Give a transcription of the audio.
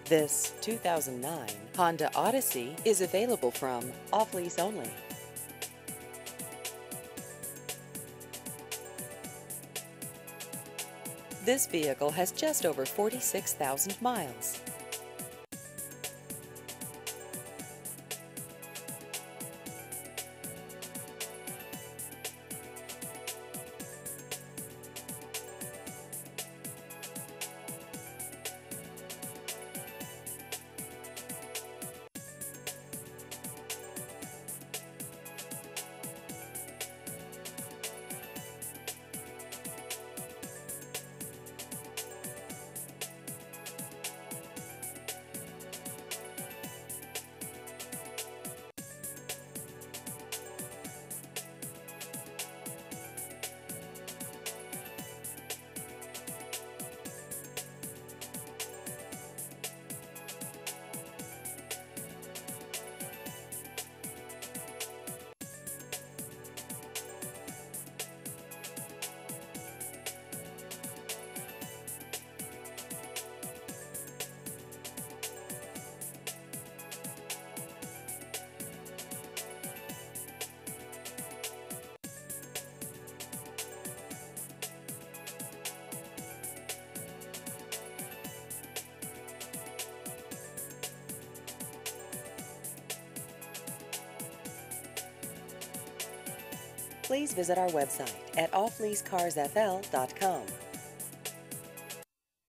This 2009 Honda Odyssey is available from off-lease only. This vehicle has just over 46,000 miles. Please visit our website at offleasecarsfl.com.